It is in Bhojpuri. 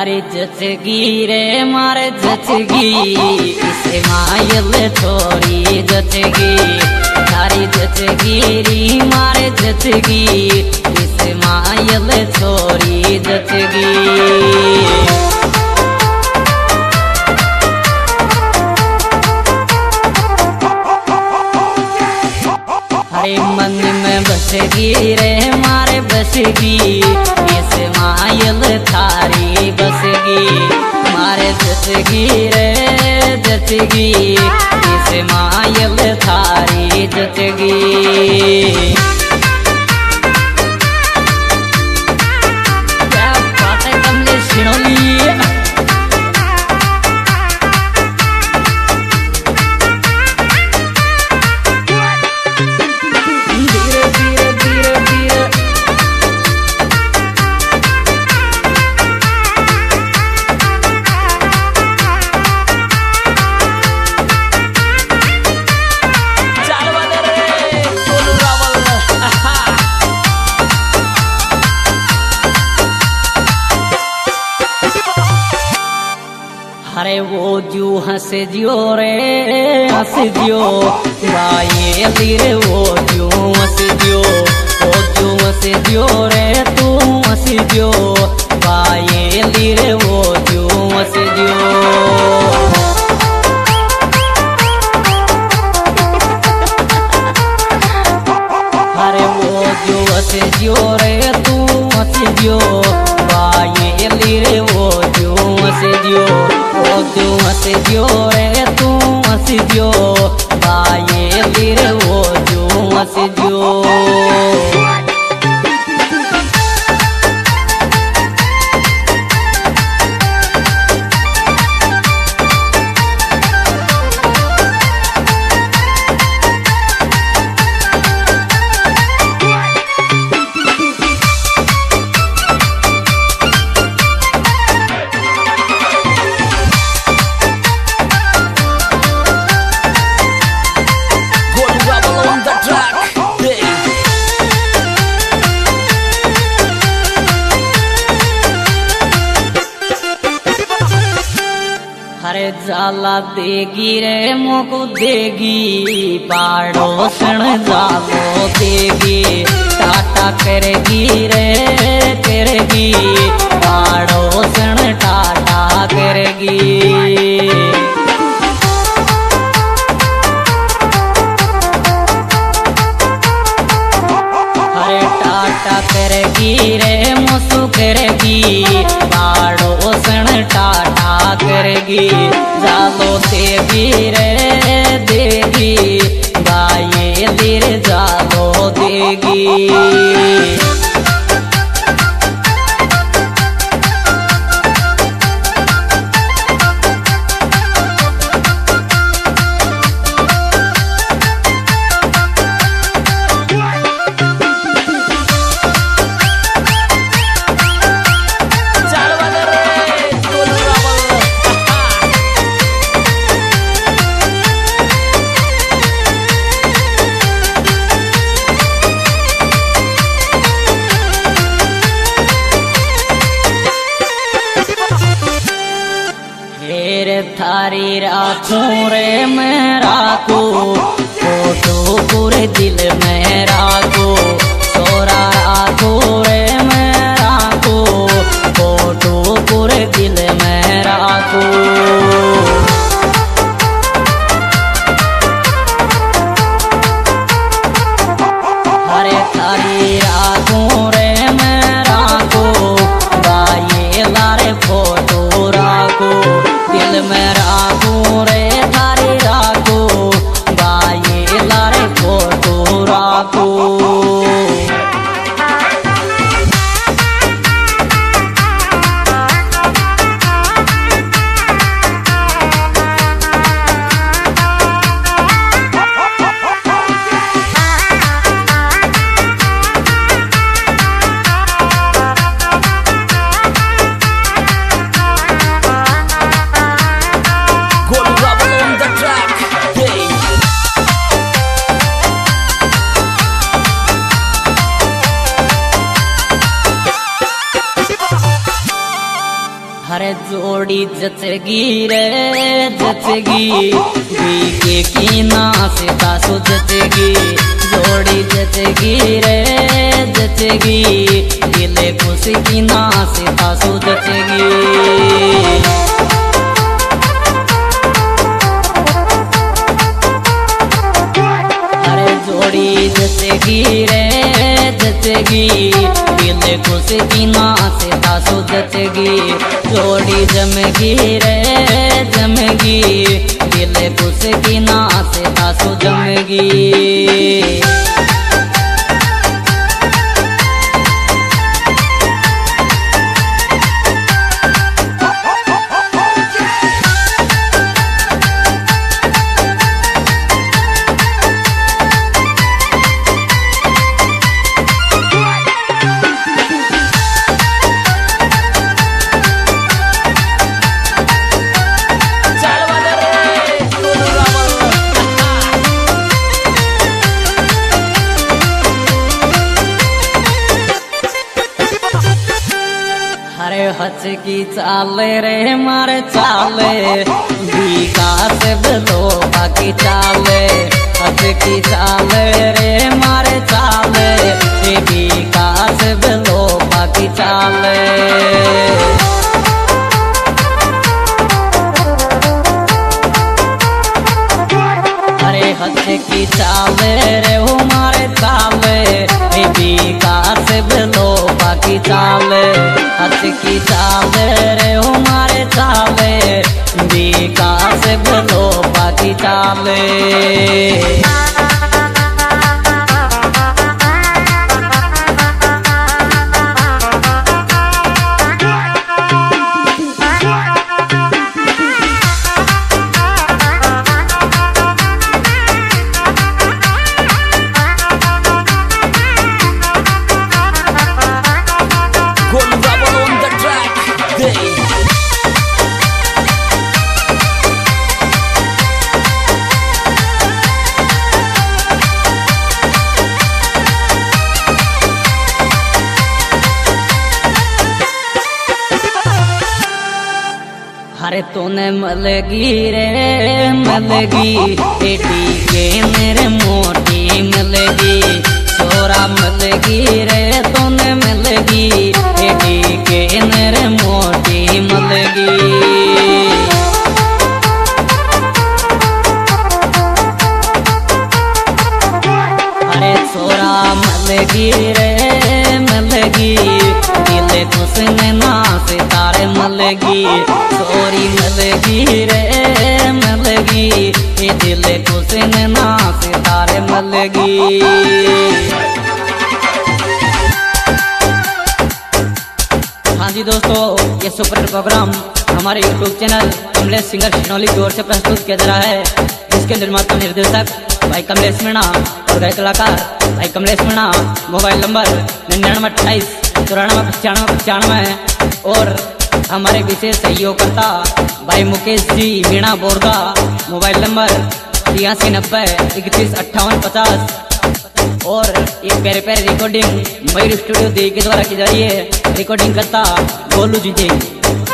थारी जचगी रे मारे जचगी इसे मायल छोरी जचगी थारी जचगी री मारे जचगी इसे मायल छोरी जचगी। हरे मन में बसगी रे मारे बसगी इसे मायल थारी बसगी मारे जचगी रे जचगी इसे मायल थारी जचगी। क्या बात है कमले सिनोली। अरे वो जू हंस जियो रे हंस जियो बाये रे वो जू हंस जियो वो जू हंस जियो रे तू हंस जियो बाये रे वो जू हंस जियो। अरे वो जू हंस जियो रे तू हंस जियो बाये रे वो जू हंस जियो तू हंस जियो रे तू हंस जियो बाये रे वो जू हंस जियो। अरे जाला देगी रे मोको देगी पाड़ोसन जालो देगी टाटा करेगी रे करेगी पाड़ोसन टाटा करेगी। अरे टाटा करेगी रे मोसू करेगी पाड़ोसन टाटा करेगी जालो देगी रे देगी बाये रे जालो देगी। थारी राखूं रे मैं राखूं फोटो पूरे दिल में राखूं सोरा राखूं रे मैं राखूं फोटो पूरे दिल में राखूं। हरे थारी राखूं रे मैं राखूं बाये लारे फोटो राखूं दिल में राखूं रे थारी राखूं बाये लारे फोटो राखूं। जोड़ी जचगी रे जचगी बीके की ना से तासो जचगी जोड़ी जचगी रे जचगी दिले खुशी की ना से तासो जचगी जोड़ी जचगी रे जचगी दिल खुशी की ना से तासो जचगी जोड़ी जमगी रे जमगी दिल खुशी की ना से तासो जमगी हच की चाले रे मारे चाले विकास बलो बाकी चाले हच की चाले रे मारे चाले विकास बलो बाकी चाले अरे हच की चाले रे हो मारे चाले विकास बलो बाकी चाले हच की चाले रे हमारे चाले विकास बलो बाकी चाले अरे तूने मलगी रे मलगी बेटी के मेरे मोटी मलगी छोरा मलगी रे तूने मलगी बेटी के मेरे मोटी मलगी अरे छोरा मलगी रे मलगी दिल खुशने ना सितारे मलगी छोरी मलगी रे मलगी ये दिल खुशने ना सितारे मलगी हाँ जी दोस्तों ये सुपर प्रोग्राम हमारे YouTube channel Kamlesh singer Shinauli की ओर से प्रस्तुत किया जा रहा है जिसके निर्माता निर्देशक भाई कमलेश मीणा और गायक कलाकार भाई कमलेश मीणा मोबाइल नंबर 9928 और हमारे विशेष सहयोगकर्ता भाई मुकेश जी मीणा बोरगा मोबाइल नंबर 8390315850 और ये प्यारे प्यारे रिकॉर्डिंग मयूर स्टूडियो दी के द्वारा की जा रही है रिकॉर्डिंग करता गोलू जी।